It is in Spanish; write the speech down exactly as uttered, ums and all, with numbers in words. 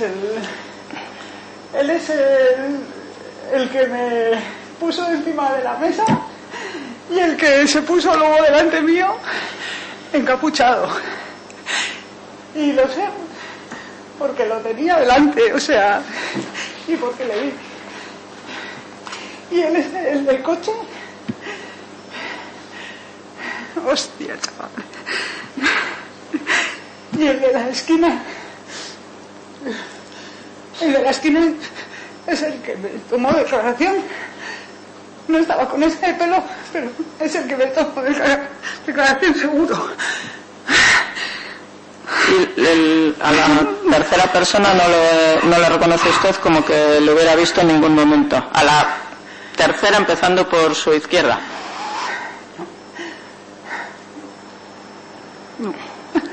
es el... Él es el, el que me puso encima de la mesa y el que se puso luego delante mío encapuchado. Y lo sé porque lo tenía delante, o sea, y porque le vi. Y él es el del coche. Hostia, chaval. Y el de la esquina, el de la esquina es el que me tomó declaración. No estaba con ese pelo, pero es el que me tomó declaración seguro. Y el, a la tercera persona no le, no le reconoce usted como que lo hubiera visto en ningún momento. A la tercera, empezando por su izquierda. No.